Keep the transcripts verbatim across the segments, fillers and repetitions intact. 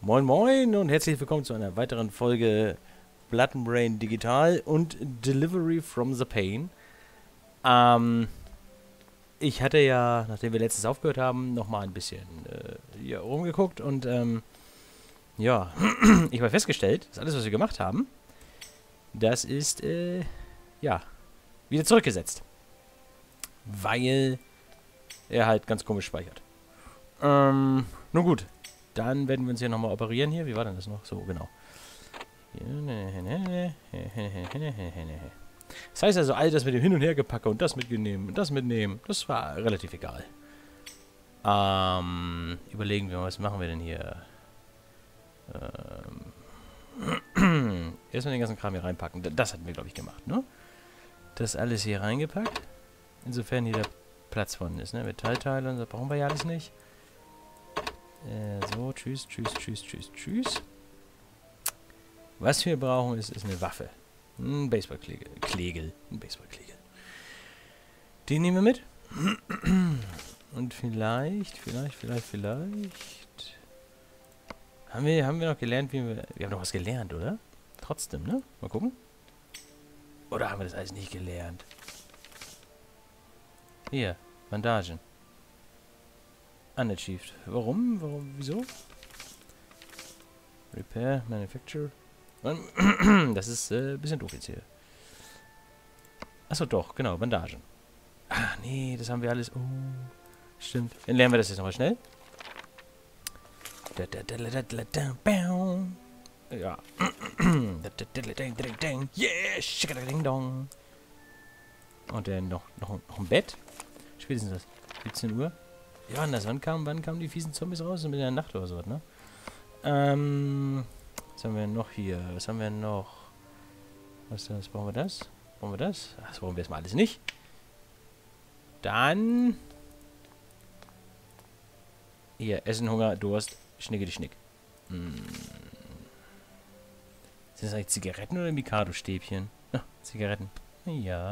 Moin Moin und herzlich willkommen zu einer weiteren Folge Blood and Brain Digital und Delivery from the Pain. Ähm, ich hatte ja, nachdem wir letztens aufgehört haben, nochmal ein bisschen äh, hier rumgeguckt und ähm, ja, ich habe festgestellt, dass alles, was wir gemacht haben, das ist, äh, ja, wieder zurückgesetzt. Weil er halt ganz komisch speichert. Ähm, nun gut. Dann werden wir uns hier nochmal operieren hier. Wie war denn das noch? So, genau. Das heißt also, all das mit dem Hin- und Hergepacke und das mitnehmen und das mitnehmen, das war relativ egal. Ähm, überlegen wir mal, was machen wir denn hier? Ähm, erstmal den ganzen Kram hier reinpacken. Das hatten wir, glaube ich, gemacht, ne? Das alles hier reingepackt. Insofern hier der Platz von ist, ne? Metallteile und so brauchen wir ja alles nicht. Äh, so, tschüss, tschüss, tschüss, tschüss, tschüss. Was wir brauchen, ist, ist eine Waffe. Ein Baseballklegel. Klegel. Ein Baseballklegel. Den nehmen wir mit. Und vielleicht, vielleicht, vielleicht, vielleicht... Haben wir, haben wir noch gelernt, wie wir... Wir haben noch was gelernt, oder? Trotzdem, ne? Mal gucken. Oder haben wir das alles nicht gelernt? Hier, Bandagen. Unachieved. Warum? Warum? Wieso? Repair, Manufacture. Das ist äh, ein bisschen doof jetzt hier. Achso, doch, genau, Bandagen. Ah, nee, das haben wir alles. Oh, stimmt. Dann lernen wir das jetzt nochmal schnell. Ja. Yeah, dong. Und dann noch, noch, noch ein Bett. Spätestens das. siebzehn Uhr. Ja, und das, wann kamen, wann kamen die fiesen Zombies raus? Mit der Nacht oder so, ne? Ähm, was haben wir noch hier? Was haben wir noch? Was, was brauchen wir das? Brauchen wir das? Ach, das brauchen wir erstmal alles nicht. Dann... Hier, Essen, Hunger, Durst, Schnicke die Schnick. Hm. Sind das eigentlich Zigaretten oder Mikado-Stäbchen? Ah, Zigaretten. Ja.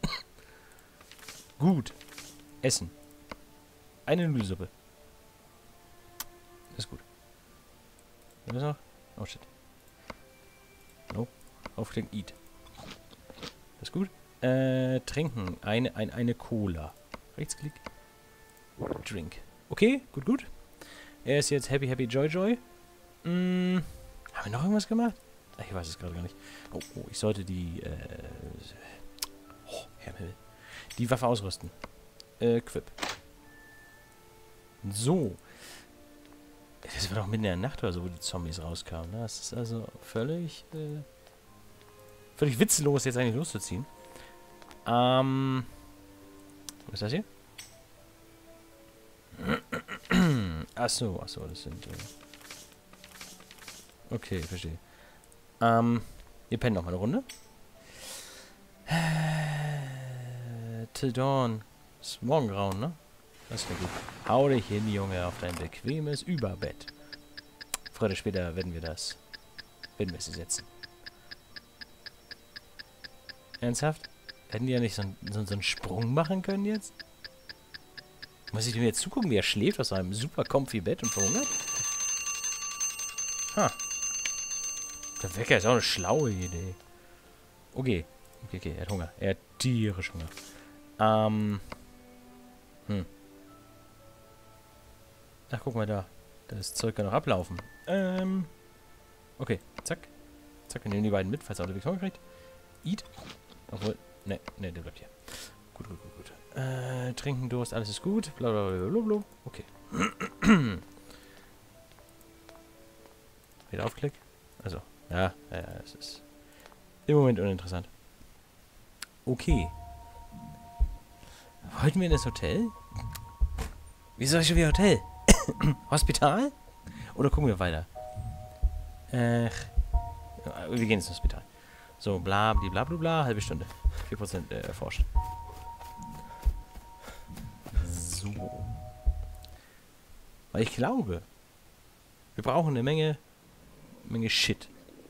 Gut. Essen. Eine Nudelsuppe. Das ist gut. Was ist noch? Oh shit. No. Aufklicken, eat. Das ist gut. Äh, trinken. Eine, ein, eine Cola. Rechtsklick. Drink. Okay, gut, gut. Er ist jetzt happy, happy, joy, joy. Hm. Haben wir noch irgendwas gemacht? Ach, ich weiß es gerade gar nicht. Oh, oh, ich sollte die, äh... Oh, Herr Himmel. Die Waffe ausrüsten. Äh, Quip. So. Das war doch mitten in der Nacht oder so, wo die Zombies rauskamen. Ne? Das ist also völlig, äh, völlig witzlos, jetzt eigentlich loszuziehen. Ähm, was ist das hier? Achso, achso, das sind, äh okay, verstehe. Ähm, ihr pennt noch mal eine Runde. Äh, till dawn. Ist Morgengrauen, ne? Das wäre gut. Hau dich hin, Junge, auf dein bequemes Überbett. Früher oder später werden wir das... werden wir es setzen. Ernsthaft? Hätten die ja nicht so, ein, so, so einen Sprung machen können jetzt? Muss ich dem jetzt zugucken, wie er schläft aus seinem super comfy Bett und verhungert? Ha. Der Wecker ist auch eine schlaue Idee. Okay. Okay, okay, er hat Hunger. Er hat tierisch Hunger. Ähm... Hm. Ach, guck mal da. Das Zeug kann noch ablaufen. Ähm. Okay, zack. Zack, wir nehmen die beiden mit, falls er unterwegs Hunger kriegt. Eat. Obwohl, ne, ne, der bleibt hier. Gut, gut, gut, gut. Äh, trinken, Durst, alles ist gut. Blablabla. Okay. Wieder aufklick. Also, ja, ja, es ist im Moment uninteressant. Okay. Wollten wir in das Hotel? Wieso schon wieder Hotel? Hospital? Oder gucken wir weiter? Äh, wir gehen ins Hospital. So, bla, bla, bla, bla, halbe Stunde. vier Prozent äh, erforscht. So. Weil ich glaube, wir brauchen eine Menge, Menge Shit,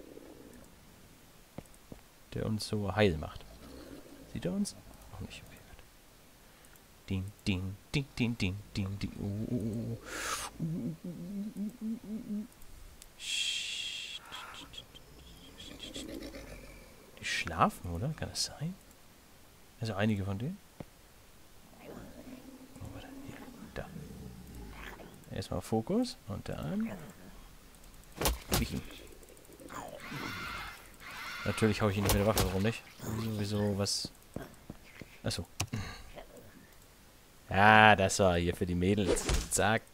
der uns so heil macht. Sieht er uns? Auch nicht. Okay, gut. Ding, ding, ding, ding, ding, ding, ding. Uh, uh, uh, uh, uh, uh, uh, uh. Die schlafen, oder? Kann das sein? Also einige von denen? Oh, warte. Hier. Da. Erstmal Fokus und dann... Wiechen. Natürlich hau ich ihn nicht mit der Waffe, warum nicht? Sowieso was... Achso. Ja, das war hier für die Mädels. Zack.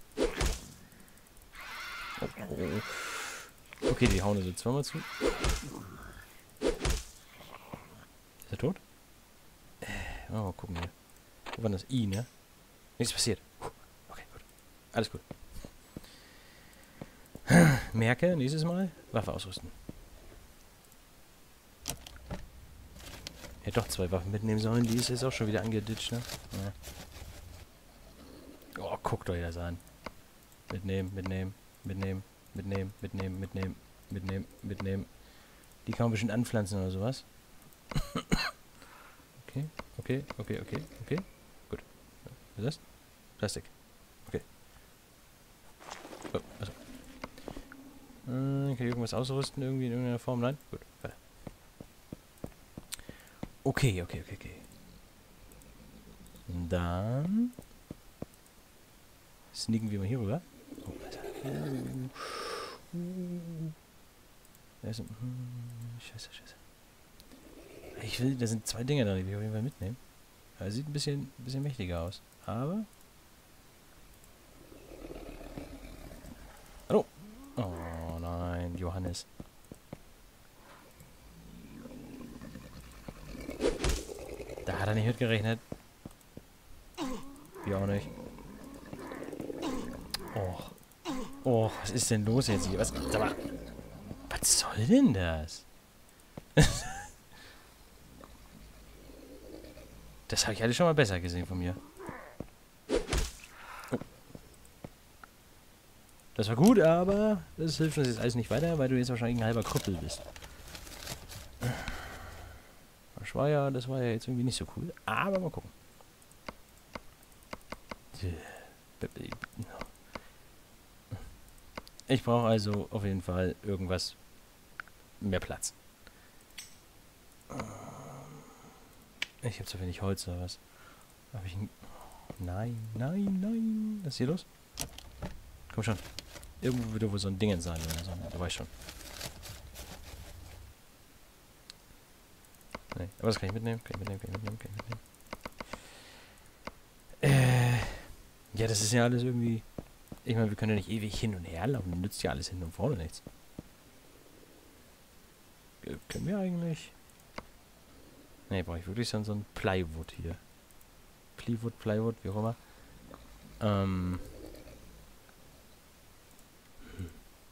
Oh, oh. Okay, die hauen also zweimal zu. Ist er tot? Äh, oh, mal gucken hier. Wo war das? I, ne? Nichts passiert. Okay, gut. Alles gut. Merke, nächstes Mal Waffe ausrüsten. Hätte doch zwei Waffen mitnehmen sollen. Die ist jetzt auch schon wieder angeditscht, ne? Ja. Oh, guckt euch das an. Mitnehmen, mitnehmen, mitnehmen, mitnehmen, mitnehmen, mitnehmen, mitnehmen, mitnehmen. Die kann man bestimmt anpflanzen oder sowas. Okay, okay, okay, okay, okay. Gut. Was ist das? Plastik. Okay. Oh, also. Äh, kann ich irgendwas ausrüsten? Irgendwie in irgendeiner Form? Nein? Gut, weiter. Okay, okay, okay, okay. Dann... sneaken wir mal hier rüber. Oh, Alter. Uh, uh. Da ist ein, hm, scheiße, scheiße. Ich will, da sind zwei Dinge drin, die will ich auf jeden Fall mitnehmen. Er sieht ein bisschen, ein bisschen mächtiger aus. Aber... Hallo! Oh nein, Johannes. Da hat er nicht mitgerechnet. Wir auch nicht. Oh. Oh, was ist denn los jetzt hier? Was, sag mal, was soll denn das? Das habe ich alles schon mal besser gesehen von mir. Oh. Das war gut, aber das hilft uns jetzt alles nicht weiter, weil du jetzt wahrscheinlich ein halber Krüppel bist. Das war ja, das war ja jetzt irgendwie nicht so cool. Aber mal gucken. Ich brauche also auf jeden Fall irgendwas mehr Platz. Ich habe zu wenig Holz oder was? Habe ich ein... Nein, nein, nein. Was ist hier los? Komm schon. Irgendwo wieder wo so ein Ding sein oder so. Da war ich schon. Nee, aber das kann ich mitnehmen. Kann ich mitnehmen, kann ich mitnehmen, kann ich mitnehmen. Äh... Ja, das ist ja alles irgendwie... Ich meine, wir können ja nicht ewig hin und her laufen. Nützt ja alles hin und vorne nichts. Äh, können wir eigentlich... Ne, brauche ich wirklich so, so ein Plywood hier. Plywood, Plywood, wie auch immer. Ähm... Hm.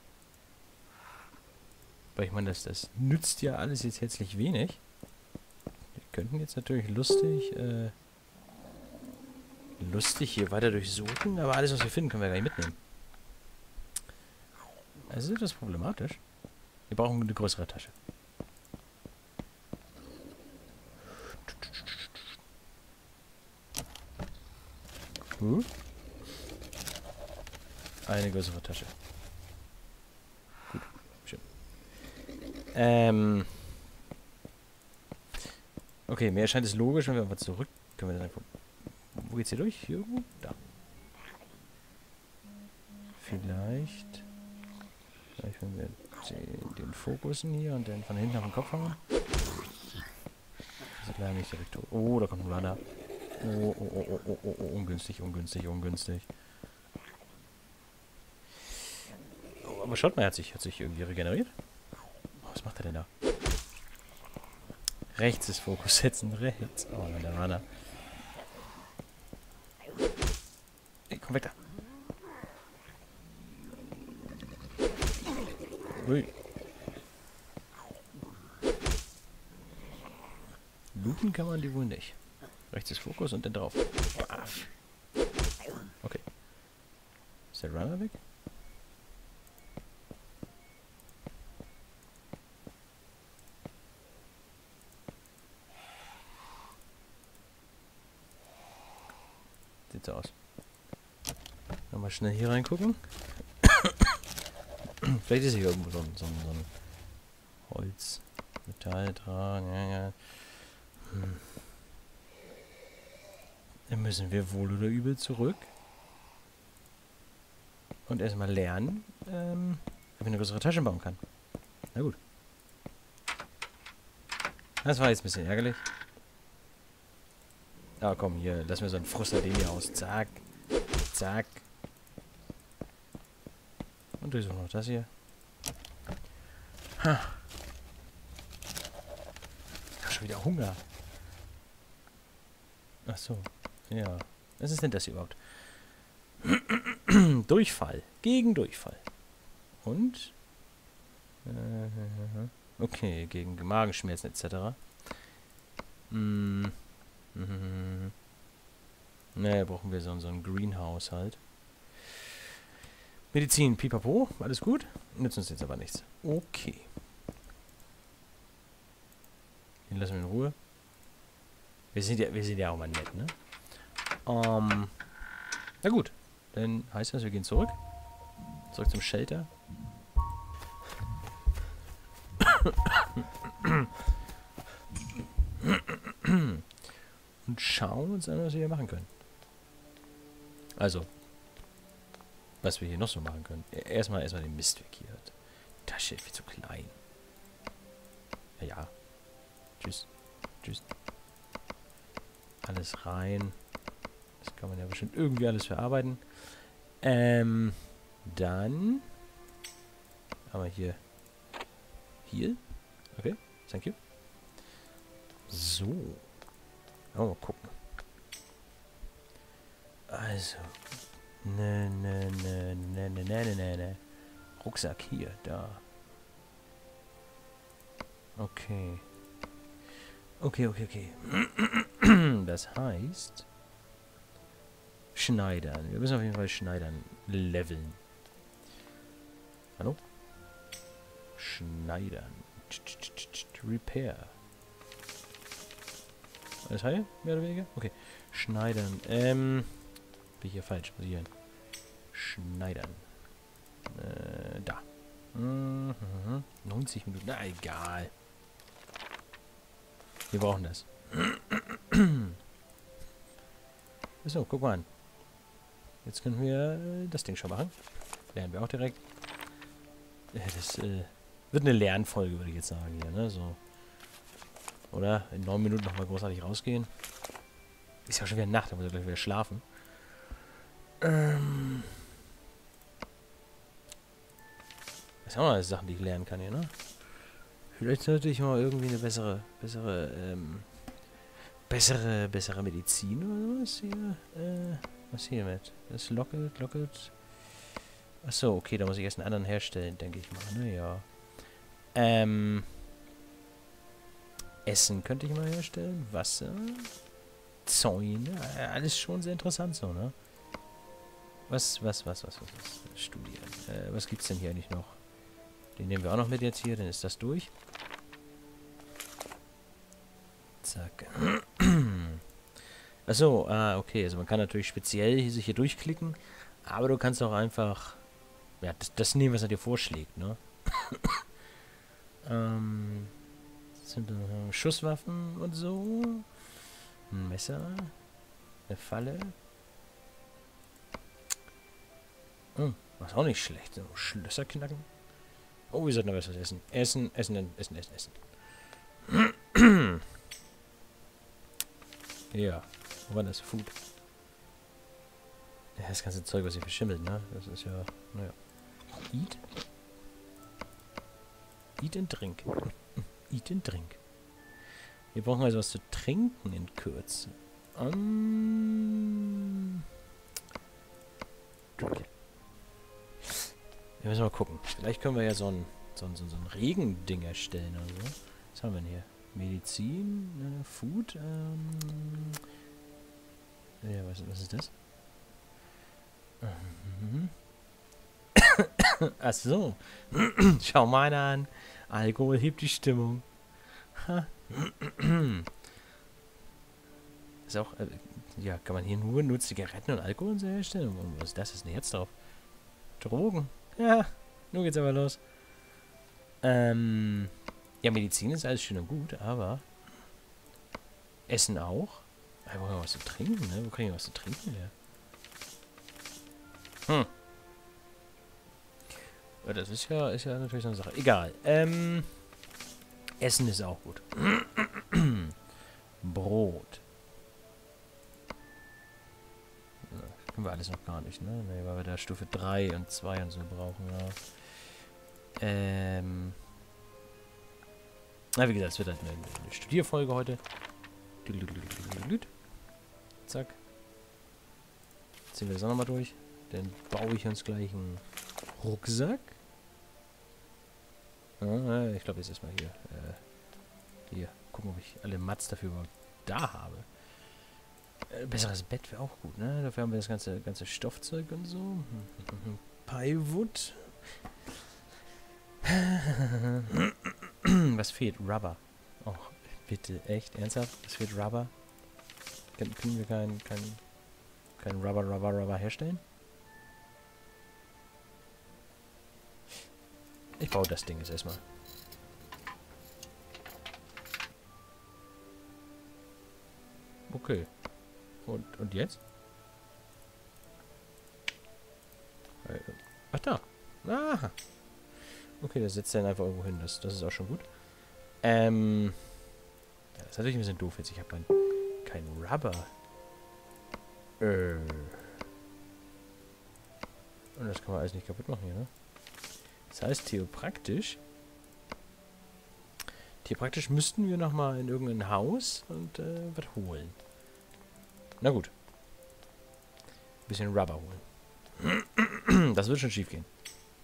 Weil ich meine, das, das nützt ja alles jetzt herzlich wenig. Wir könnten jetzt natürlich lustig... Äh, lustig hier weiter durchsuchen, aber alles, was wir finden, können wir gar nicht mitnehmen. Das ist etwas problematisch. Wir brauchen eine größere Tasche. Hm? Eine größere Tasche. Gut, schön. Ähm. Okay, mir erscheint es logisch, wenn wir einfach zurück... Können wir das einfach... Wo geht's hier durch? Hier irgendwo? Da. Vielleicht... Vielleicht wenn wir den, den Fokussen hier und dann von hinten auf den Kopf hauen. Das ist leider nicht direkt tot. Oh, da kommt ein Runner. Oh, oh, oh, oh, oh, oh, oh, ungünstig, ungünstig, ungünstig. Oh, aber schaut mal, er hat sich, hat sich irgendwie regeneriert. Oh, was macht er denn da? Rechts ist Fokus setzen, rechts. Oh nein, der Runner. Ey, komm weg da. Ui. Looten kann man die wohl nicht. Rechts ist Fokus und dann drauf. Baff. Okay. Ist der Runner weg? Sieht so aus. Nochmal schnell hier reingucken. Vielleicht ist hier irgendwo so ein, so ein, so ein Holz, Metall dran, ja, ja. Hm. Dann müssen wir wohl oder übel zurück. Und erstmal lernen, ähm, ob ich eine größere Tasche bauen kann. Na gut. Das war jetzt ein bisschen ärgerlich. Aber komm, hier, lass mir so einen Frustadem aus. Zack. Zack. Und durchsuchen noch das hier. Ha. Ich hab schon wieder Hunger. Ach so. Ja. Was ist denn das hier überhaupt? Durchfall. Gegen Durchfall. Und? Äh, okay, gegen Magenschmerzen et cetera. Mm. Mhm. Naja, brauchen wir so, so ein Greenhouse halt. Medizin, pipapo, alles gut. Nützt uns jetzt aber nichts. Okay. Den lassen wir in Ruhe. Wir sind ja, wir sind ja auch mal nett, ne? Ähm. Na gut. Dann heißt das, wir gehen zurück. Zurück zum Shelter. Und schauen uns an, was wir hier machen können. Also, was wir hier noch so machen können. Erstmal erstmal den Mist weg hier. Die Tasche ist viel zu klein. Ja, ja. Tschüss. Tschüss. Alles rein. Das kann man ja bestimmt irgendwie alles verarbeiten. Ähm, dann haben wir hier hier. Okay, thank you. So. Oh, mal gucken. Also. Ne, ne, ne, ne, ne, ne, ne, ne. Rucksack hier, da. Okay. Okay, okay, okay. Das heißt... Schneidern. Wir müssen auf jeden Fall Schneidern leveln. Hallo? Schneidern. Repair. Alles heil? Mehr oder weniger? Okay. Schneidern. Ähm... Bin ich hier falsch? Muss ich hier hin? Schneidern. Äh, da. Mhm. neunzig Minuten. Na, egal. Wir brauchen das. So, guck mal an. Jetzt können wir äh, das Ding schon machen. Lernen wir auch direkt. Äh, das äh, wird eine Lernfolge, würde ich jetzt sagen hier, ne? So. Oder? In neun Minuten nochmal großartig rausgehen. Ist ja schon wieder Nacht, da muss ich gleich wieder schlafen. Ähm. Das sind auch noch alles Sachen, die ich lernen kann hier, ne? Vielleicht sollte ich mal irgendwie eine bessere, bessere, ähm, bessere, bessere Medizin oder was hier, äh, was hier mit? Das lockelt, lockelt. Achso, okay, da muss ich erst einen anderen herstellen, denke ich mal, ne, ja. Ähm, Essen könnte ich mal herstellen, Wasser, Zäune, äh, alles schon sehr interessant so, ne? Was, was, was, was, was, was, Studien. Äh, was gibt's denn hier eigentlich noch? Den nehmen wir auch noch mit jetzt hier, dann ist das durch. Zack. Achso, ah, okay. Also man kann natürlich speziell hier sich hier durchklicken, aber du kannst auch einfach ja, das, das nehmen, was er dir vorschlägt, ne? ähm, das sind äh, Schusswaffen und so. Ein Messer. Eine Falle. Hm, was auch nicht schlecht. So Schlösser knacken. Oh, wir sollten noch was essen. Essen, essen, essen, essen, essen. Ja, wo war das? Food. Ja, das ganze Zeug, was hier verschimmelt, ne? Das ist ja, naja. Eat? Eat and drink. Eat and drink. Wir brauchen also was zu trinken in Kürze. Um, drink it. Wir müssen mal gucken. Vielleicht können wir ja so ein, so ein, so ein Regending erstellen oder so. Was haben wir denn hier? Medizin, äh, Food, ähm... Ja, was, was ist das? Mhm. Ach so. Schau mal einer an. Alkohol hebt die Stimmung. Ha. Ist auch, äh, ja, kann man hier nur, nur Zigaretten und Alkohol herstellen? Was ist das? Ist ein Herz drauf. Drogen. Ja. Nun geht's aber los. Ähm, ja, Medizin ist alles schön und gut, aber Essen auch. Ja, wo kann man was zu trinken, ne? Wo kann ich was zu trinken, ja? Hm. Ja, das ist ja, ist ja natürlich so eine Sache. Egal. Ähm, Essen ist auch gut. Brot. Ja, das können wir alles noch gar nicht, ne? Ne, weil wir da Stufe drei und zwei und so brauchen, ja. Ähm. Na, wie gesagt, es wird halt eine, eine Studierfolge heute. Zack. Ziehen wir das auch nochmal durch. Dann baue ich uns gleich einen Rucksack. Ah, ich glaube, jetzt erstmal hier. Äh, hier. Gucken, ob ich alle Mats dafür überhaupt da habe. Äh, besseres Bett wäre auch gut, ne? Dafür haben wir das ganze, ganze Stoffzeug und so. Plywood. Was fehlt? Rubber. Oh, bitte, echt? Ernsthaft? Was fehlt? Rubber? Können, können wir kein, kein, kein Rubber, Rubber, Rubber herstellen? Ich baue das Ding jetzt erstmal. Okay. Und, und jetzt? Ach da. Ah. Okay, das setzt dann einfach irgendwo hin. Das, das ist auch schon gut. Ähm. Ja, das ist natürlich ein bisschen doof jetzt. Ich habe kein, kein Rubber. Äh. Und das kann man alles nicht kaputt machen hier, ne? Das heißt, theopraktisch... Theopraktisch müssten wir nochmal in irgendein Haus und äh, was holen. Na gut. Ein bisschen Rubber holen. Das wird schon schief gehen.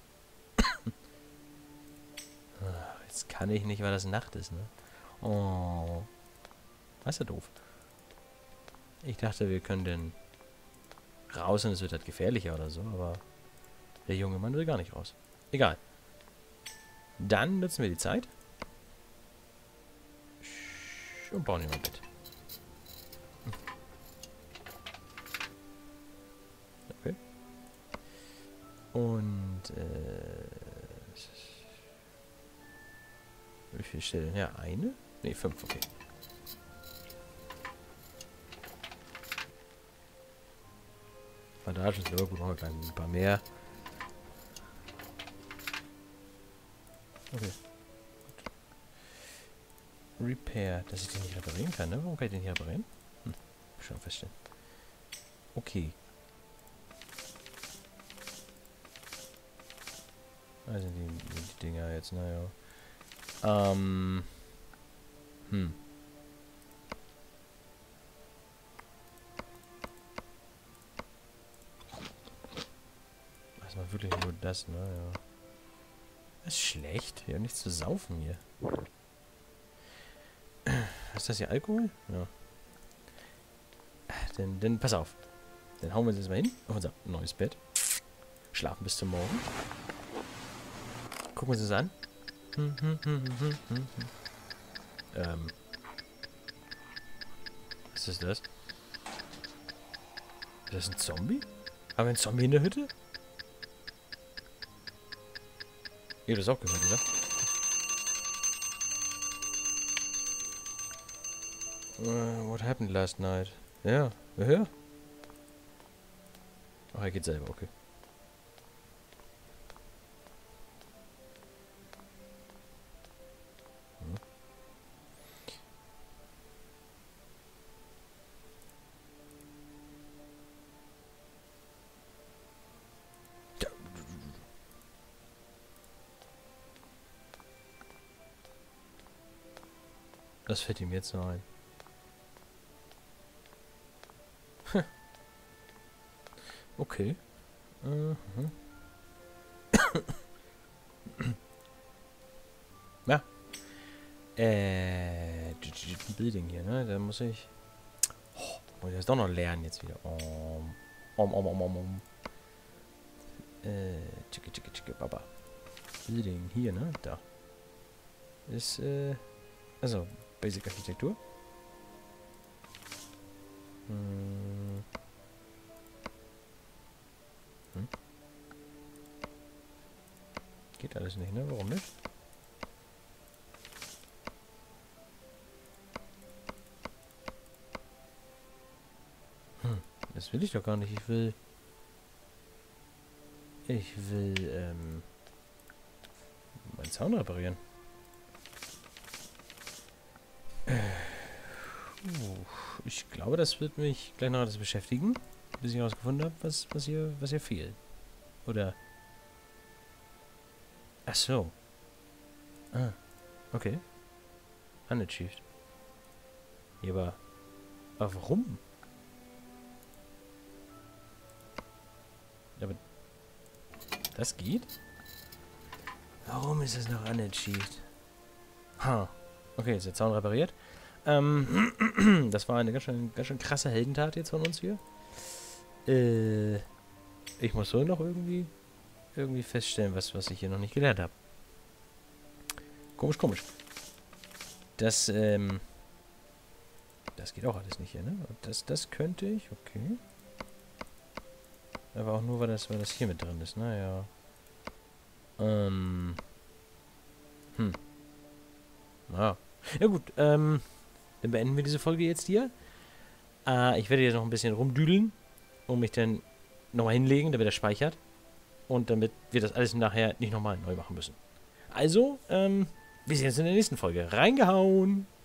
Jetzt kann ich nicht, weil das Nacht ist, ne? Oh. Das ist ja doof. Ich dachte, wir können denn raus und es wird halt gefährlicher oder so, aber der junge Mann will gar nicht raus. Egal. Dann nutzen wir die Zeit. Und bauen hier mal ein Bett. Okay. Und, äh... wie viele Stellen? Ja, eine? Ne, fünf, okay. Bandagen sind aber gut, machen wir gleich ein paar mehr. Okay. Gut. Repair, dass ich den nicht reparieren kann, ne? Warum kann ich den hier reparieren? Hm, schon feststellen. Okay. Also die, die Dinger jetzt, naja. Ähm. Hm. Also wirklich nur das, ne? Ja. Das ist schlecht. Wir haben nichts zu saufen hier. Ist das hier Alkohol? Ja. Dann, dann pass auf. Dann hauen wir uns jetzt mal hin. Auf unser neues Bett. Schlafen bis zum Morgen. Gucken wir uns das an. Hm, hm, hm, hm, hm, hm. Ähm. Was ist das? Ist das ein Zombie? Haben wir einen Zombie in der Hütte? Ihr habt das auch gehört, oder? Uh, what happened last night? Ja, ja, ja. Ach, er geht selber, okay. Hm. Das fällt ihm jetzt noch ein. Okay. Uh-huh. Ja. Äh. Building hier, ne? Da muss ich. Oh, muss ich das doch noch lernen jetzt wieder. Om. Om, om, om, om, om. Äh. Tschicke, tschicke, tschicke, Baba. Building hier, ne? Da. Ist, äh. Also, Basic Architektur. Hm. Hm. Geht alles nicht, ne? Warum nicht? Hm, das will ich doch gar nicht. Ich will... Ich will, ähm... meinen Zaun reparieren. Uh, ich glaube, das wird mich gleich noch alles beschäftigen, bis ich herausgefunden habe, was, was hier, was hier fehlt. Oder... Ach so. Ah, okay. Unachieved. Ja, aber... Aber warum? Aber... Das geht? Warum ist es noch unachieved? Ha. Okay, jetzt ist der Zaun repariert. Ähm, das war eine ganz schön, ganz schön krasse Heldentat jetzt von uns hier. Äh, ich muss so noch irgendwie, irgendwie feststellen, was, was ich hier noch nicht gelernt habe. Komisch, komisch. Das, ähm, das geht auch alles nicht hier, ne? Und das, das könnte ich, okay. Aber auch nur, weil das, weil das hier mit drin ist, naja. Ähm, hm. Ja. Ja gut, ähm, dann beenden wir diese Folge jetzt hier. Äh, ich werde jetzt noch ein bisschen rumdüdeln und mich dann nochmal hinlegen, damit er speichert. Und damit wir das alles nachher nicht nochmal neu machen müssen. Also, ähm, wir sehen uns in der nächsten Folge. Reingehauen!